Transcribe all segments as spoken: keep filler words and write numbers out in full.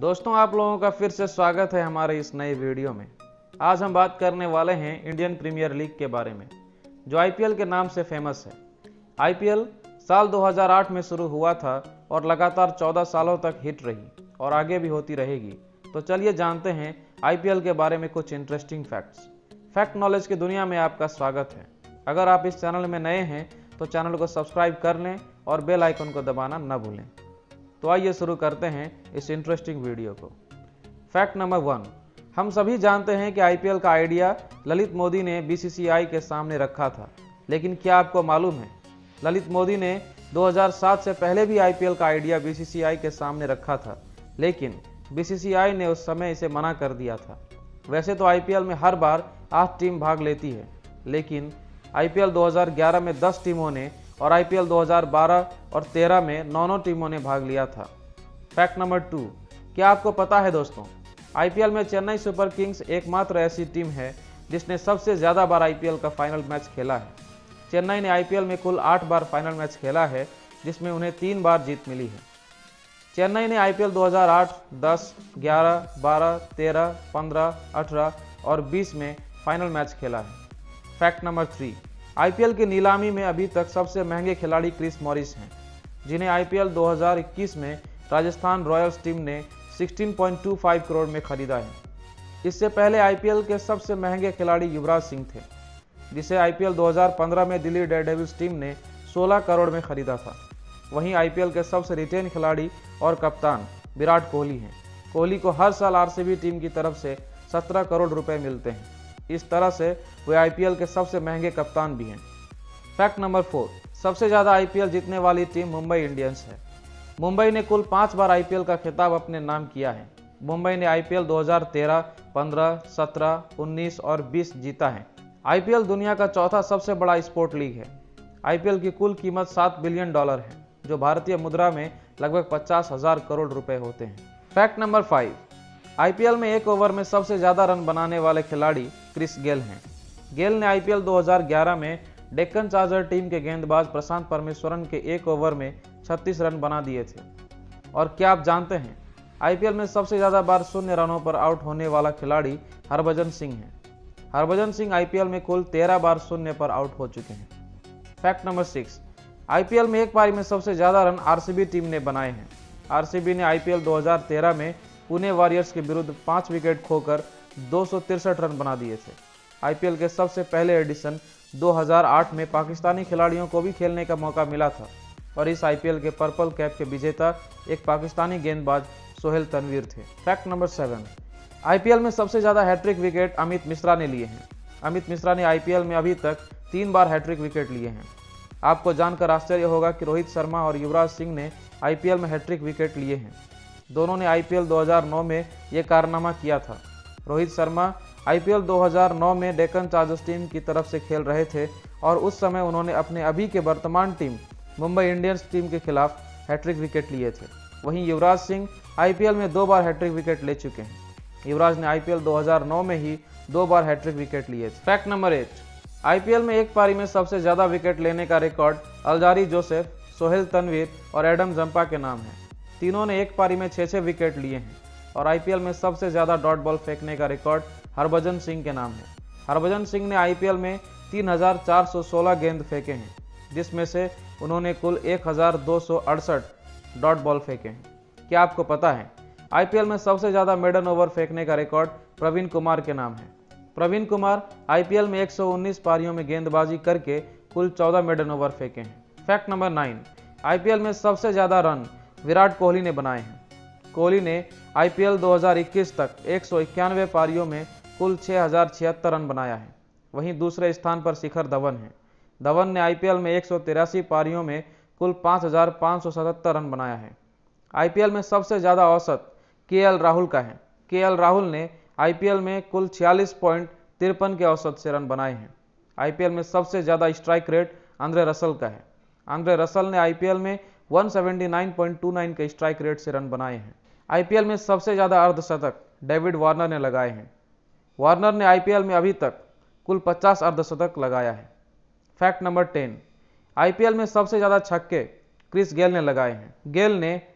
दोस्तों, आप लोगों का फिर से स्वागत है हमारे इस नए वीडियो में। आज हम बात करने वाले हैं इंडियन प्रीमियर लीग के बारे में, जो आईपीएल के नाम से फेमस है। आईपीएल साल दो हज़ार आठ में शुरू हुआ था और लगातार चौदह सालों तक हिट रही और आगे भी होती रहेगी। तो चलिए जानते हैं आईपीएल के बारे में कुछ इंटरेस्टिंग फैक्ट्स। फैक्ट नॉलेज की दुनिया में आपका स्वागत है। अगर आप इस चैनल में नए हैं तो चैनल को सब्सक्राइब कर लें और बेल आइकन को दबाना न भूलें। तो आइए शुरू करते हैं इस इंटरेस्टिंग वीडियो को। फैक्ट नंबर वन, हम सभी जानते हैं कि आईपीएल का आइडिया ललित मोदी ने बीसीसीआई के सामने रखा था, लेकिन क्या आपको मालूम है ललित मोदी ने दो हज़ार सात से पहले भी आईपीएल का आइडिया बीसीसीआई के सामने रखा था, लेकिन बीसीसीआई ने उस समय इसे मना कर दिया था। वैसे तो आईपीएल में हर बार आठ टीम भाग लेती है, लेकिन आईपीएल दो हज़ार ग्यारह में दस टीमों ने और आईपीएल दो हज़ार बारह और तेरह में नौ नौ टीमों ने भाग लिया था। फैक्ट नंबर टू, क्या आपको पता है दोस्तों, आईपीएल में चेन्नई सुपर किंग्स एकमात्र ऐसी टीम है जिसने सबसे ज्यादा बार आईपीएल का फाइनल मैच खेला है। चेन्नई ने आईपीएल में कुल आठ बार फाइनल मैच खेला है, जिसमें उन्हें तीन बार जीत मिली है। चेन्नई ने आईपीएल दो हज़ार आठ, दस, ग्यारह, बारह, तेरह, पंद्रह, अठारह और बीस में फाइनल मैच खेला है। फैक्ट नंबर थ्री, आईपीएल की नीलामी में अभी तक सबसे महंगे खिलाड़ी क्रिस मॉरिस हैं, जिन्हें आईपीएल दो हज़ार इक्कीस में राजस्थान रॉयल्स टीम ने सोलह पॉइंट दो पाँच करोड़ में खरीदा है। इससे पहले आईपीएल के सबसे महंगे खिलाड़ी युवराज सिंह थे, जिसे आईपीएल दो हज़ार पंद्रह में दिल्ली डेयरडेविल्स टीम ने सोलह करोड़ में खरीदा था। वहीं आईपीएल के सबसे रिटेन खिलाड़ी और कप्तान विराट कोहली हैं। कोहली को हर साल आरसीबी टीम की तरफ से सत्रह करोड़ रुपए मिलते हैं। इस तरह से वे आईपीएल के सबसे महंगे कप्तान भी हैं। फैक्ट नंबर फोर, सबसे ज़्यादा आईपीएल जीतने वाली टीम मुंबई इंडियंस है। मुंबई ने कुल पाँच बार आईपीएल का खिताब अपने नाम किया है। मुंबई ने आईपीएल दो हज़ार तेरह, पंद्रह, सत्रह, उन्नीस और बीस जीता है। आईपीएल दुनिया का चौथा सबसे बड़ा स्पोर्ट लीग है। आईपीएल की कुल कीमत सात बिलियन डॉलर है, जो भारतीय मुद्रा में लगभग पचास हजार करोड़ रुपए होते हैं। फैक्ट नंबर फाइव, आईपीएल में एक ओवर में सबसे ज्यादा रन बनाने वाले खिलाड़ी क्रिस गेल हैं। गेल ने आईपीएल दो हज़ार ग्यारह में डेक्कन चार्जर टीम के गेंदबाज प्रशांत परमेश्वरन के एक ओवर में छत्तीस रन बना दिए थे। और क्या आप जानते हैं, आईपीएल में सबसे ज्यादा बार शून्य रनों पर आउट होने वाला खिलाड़ी हरभजन सिंह है। हरभजन सिंह आईपीएल में कुल तेरह बार शून्य पर आउट हो चुके हैं। फैक्ट नंबर सिक्स, आईपीएल में एक पारी में सबसे ज्यादा रन आरसीबी टीम ने बनाए हैं। आरसीबी ने आईपीएल दो हज़ार तेरह में पुणे वॉरियर्स के विरुद्ध पांच विकेट खोकर दो सौ तिरसठ रन बना दिए थे। आईपीएल के सबसे पहले एडिशन दो हज़ार आठ में पाकिस्तानी खिलाड़ियों को भी खेलने का मौका मिला था और इस आईपीएल के पर्पल कैप के विजेता एक पाकिस्तानी गेंदबाज सोहेल तनवीर थे। फैक्ट नंबर सेवन, आईपीएल में सबसे ज्यादा हैट्रिक विकेट अमित मिश्रा ने लिए हैं। अमित मिश्रा ने आईपीएल में अभी तक तीन बार हैट्रिक विकेट लिए हैं। आपको जानकर आश्चर्य होगा कि रोहित शर्मा और युवराज सिंह ने आईपीएल में हैट्रिक विकेट लिए हैं। दोनों ने आईपीएल दो हज़ार नौ में यह कारनामा किया था। रोहित शर्मा आईपीएल दो हज़ार नौ में डेक्कन चार्जर्स टीम की तरफ से खेल रहे थे और उस समय उन्होंने अपने अभी के वर्तमान टीम मुंबई इंडियंस टीम के खिलाफ हैट्रिक विकेट लिए थे। वहीं युवराज सिंह आईपीएल में दो बार हैट्रिक विकेट ले चुके हैं। युवराज ने आईपीएल दो हज़ार नौ में ही दो बार हैट्रिक विकेट लिए थे। फैक्ट नंबर एट, आईपीएल में एक पारी में सबसे ज्यादा विकेट लेने का record Alzarri Joseph, Sohail Tanvir और एडम जंपा के नाम है। तीनों ने एक पारी में छह छह विकेट लिए हैं और आईपीएल में सबसे ज्यादा डॉट बॉल फेंकने का रिकॉर्ड हरभजन सिंह के नाम है। हरभजन सिंह ने आईपीएल में तीन हज़ार चार सौ सोलह गेंद फेंके हैं, जिसमें से उन्होंने कुल एक हज़ार दो सौ अड़सठ डॉट बॉल फेंके हैं। क्या आपको पता है, आईपीएल में सबसे ज्यादा मेडन ओवर फेंकने का रिकॉर्ड प्रवीण कुमार के नाम है। प्रवीण कुमार आईपीएल में एक सौ उन्नीस पारियों में गेंदबाजी करके कुल चौदह मेडन ओवर फेंके हैं। फैक्ट नंबर नाइन, आईपीएल में सबसे ज्यादा रन विराट कोहली ने बनाए हैं। कोहली ने आईपीएल दो हज़ार इक्कीस तक एक सौ इक्यानवे पारियों में कुल छह हज़ार छिहत्तर रन बनाया है। वहीं दूसरे स्थान पर शिखर धवन है। धवन ने आईपीएल में एक सौ तिरासी पारियों में कुल पाँच हज़ार पाँच सौ सतहत्तर रन बनाया है। आईपीएल में सबसे ज्यादा औसत केएल राहुल का है। केएल राहुल ने आईपीएल में कुल छियालीस पॉइंट तिरपन के औसत से रन बनाए हैं। आईपीएल में सबसे ज्यादा स्ट्राइक रेट आंद्रे रसल का है। आंद्रे रसल ने आईपीएल में एक सौ उन्यासी पॉइंट दो नौ के स्ट्राइक रेट से रन बनाए हैं। आईपीएल में सबसे ज्यादा अर्धशतक डेविड वार्नर ने लगाए हैं। वार्नर ने आईपीएल में अभी तक कुल पचास अर्धशतक लगाया है। फैक्ट नंबर टेन, आईपीएल में सबसे ज्यादा छक्के क्रिस गेल ने लगाए हैं। गेल ने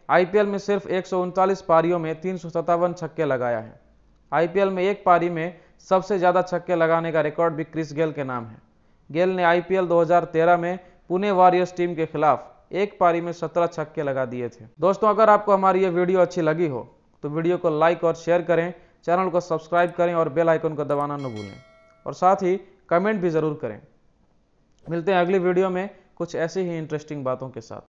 आईपीएल में सिर्फ एक सौ उनतालीस पारियों में तीन सौ सत्तावन छक्के लगाया है। आईपीएल में एक पारी में सबसे ज़्यादा छक्के लगाने का रिकॉर्ड भी क्रिस गेल के नाम है। गेल ने आईपीएल दो हज़ार तेरह में पुणे वॉरियर्स टीम के खिलाफ एक पारी में सत्रह छक्के लगा दिए थे। दोस्तों, अगर आपको हमारी ये वीडियो अच्छी लगी हो तो वीडियो को लाइक और शेयर करें, चैनल को सब्सक्राइब करें और बेल आइकन को दबाना न भूलें और साथ ही कमेंट भी ज़रूर करें। मिलते हैं अगली वीडियो में कुछ ऐसी ही इंटरेस्टिंग बातों के साथ।